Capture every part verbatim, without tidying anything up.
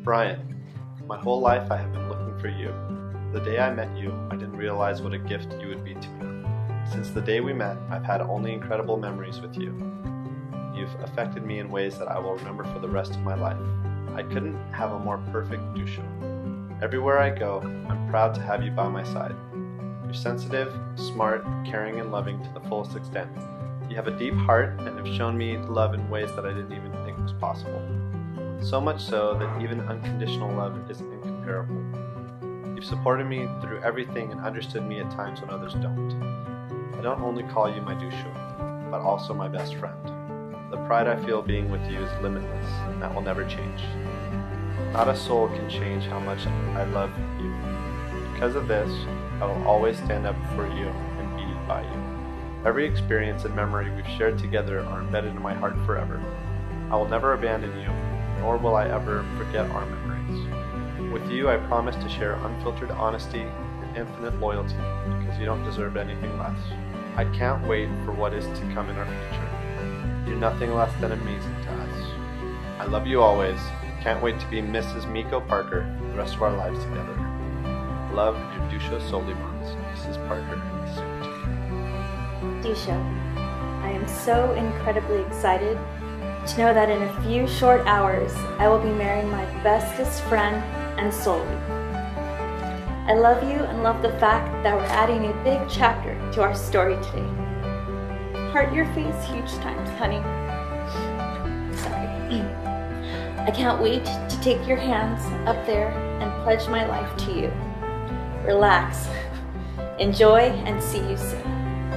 Brian, my whole life I have been looking for you. The day I met you, I didn't realize what a gift you would be to me. Since the day we met, I've had only incredible memories with you. You've affected me in ways that I will remember for the rest of my life. I couldn't have a more perfect dusho. Everywhere I go, I'm proud to have you by my side. You're sensitive, smart, caring, and loving to the fullest extent. You have a deep heart and have shown me love in ways that I didn't even think was possible. So much so that even unconditional love is incomparable. You've supported me through everything and understood me at times when others don't. I don't only call you my dusho, but also my best friend. The pride I feel being with you is limitless, and that will never change. Not a soul can change how much I love you. Because of this, I will always stand up for you and be by you. Every experience and memory we've shared together are embedded in my heart forever. I will never abandon you, nor will I ever forget our memories. With you, I promise to share unfiltered honesty and infinite loyalty, because you don't deserve anything less. I can't wait for what is to come in our future. You're nothing less than amazing to us. I love you always. Can't wait to be Missus Miko Parker the rest of our lives together. Love, your Dusho Solimans, Missus Parker, soon to be. Dusho, I am so incredibly excited to know that in a few short hours, I will be marrying my bestest friend and soulmate. I love you and love the fact that we're adding a big chapter to our story today. Heart your face huge times, honey. Sorry. I can't wait to take your hands up there and pledge my life to you. Relax, enjoy, and see you soon.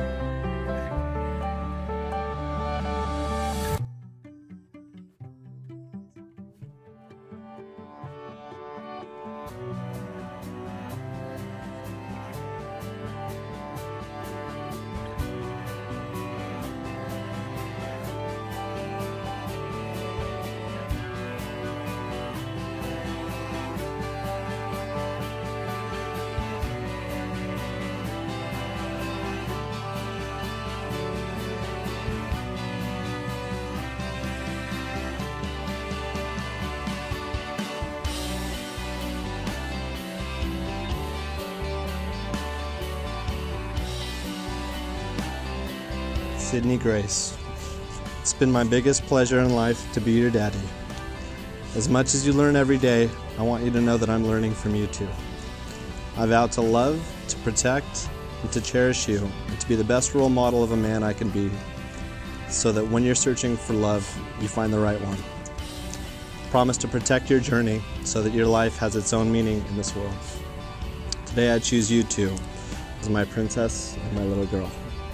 Sydney Grace, it's been my biggest pleasure in life to be your daddy. As much as you learn every day, I want you to know that I'm learning from you too. I vow to love, to protect, and to cherish you, and to be the best role model of a man I can be, so that when you're searching for love, you find the right one. Promise to protect your journey so that your life has its own meaning in this world. Today I choose you two as my princess and my little girl.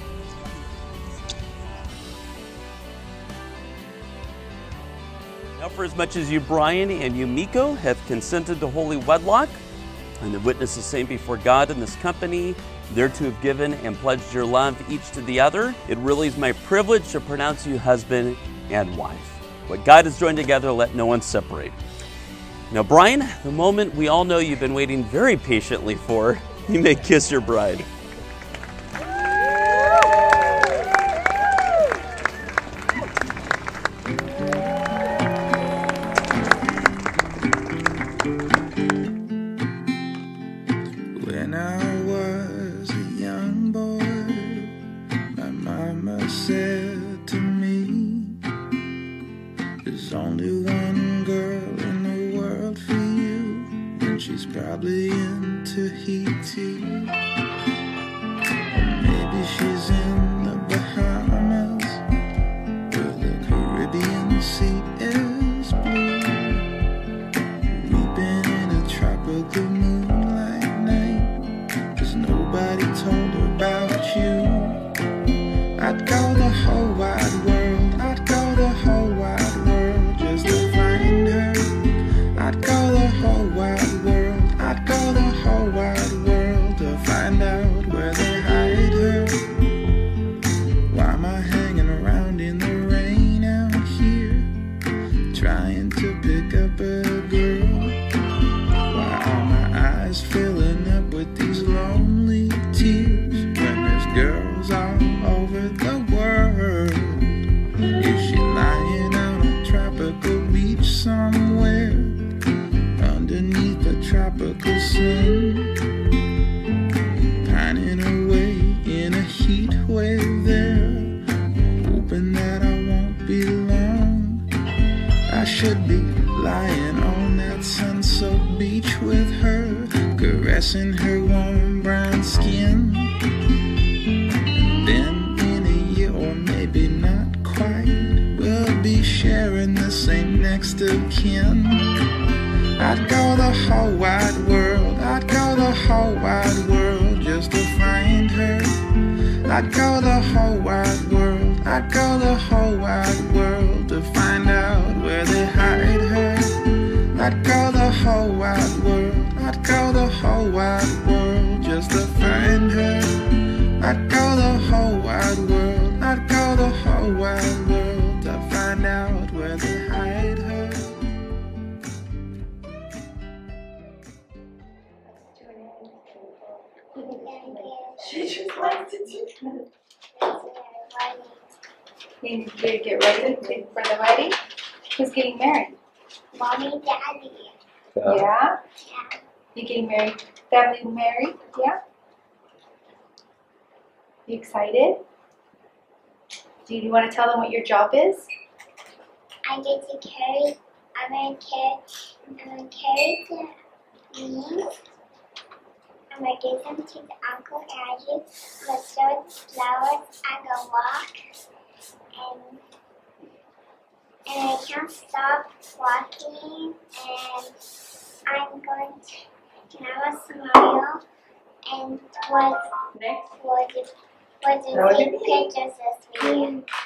Now, for as much as you, Brian, and you, Miko, have consented to holy wedlock, and have witnessed the same before God in this company, thereto have given and pledged your love each to the other, it really is my privilege to pronounce you husband and wife. What God has joined together, let no one separate. Now, Brian, the moment we all know you've been waiting very patiently for, you may kiss your bride. When I was a young boy, my mama said to me, there's only one girl in the world for you, and she's probably in Tahiti. Or maybe she's in the Bahamas, where the Caribbean Sea is blue, weeping in a tropical moonlight night, 'cause nobody told her about you. I'd go the whole wide world, I'd go the whole wide world just to find her. I'd go the whole wide world, I'd go the whole wide world to find out where they hide her. Why am I hanging around in the rain out here, trying to pick up a girl? Why are my eyes filling up with these lonely tears when this girl Khein. I'd go the whole wide world, I'd go the whole wide world just to find her. I'd go the whole wide world, I'd go the whole wide world to find out where they hide her. I'd go the whole wide world, I'd go the whole wide world just to find her. I'd go the whole wide world, I'd go the whole wide world to find out where they hide her. She just likes to do that. You need to get ready for the wedding? Who's getting married? Mommy, Daddy. Yeah? Yeah. You getting married? Family married? Yeah? You excited? Do you want to tell them what your job is? I get to carry, I'm going to carry, I'm going to carry the leaves. I'm going to give them to the Uncle Andrew. I'm going to throw the flowers. I'm going to walk. And, and I can't stop walking. And I'm going to have a smile. And what, Next. what, what, what That was the your pictures this video.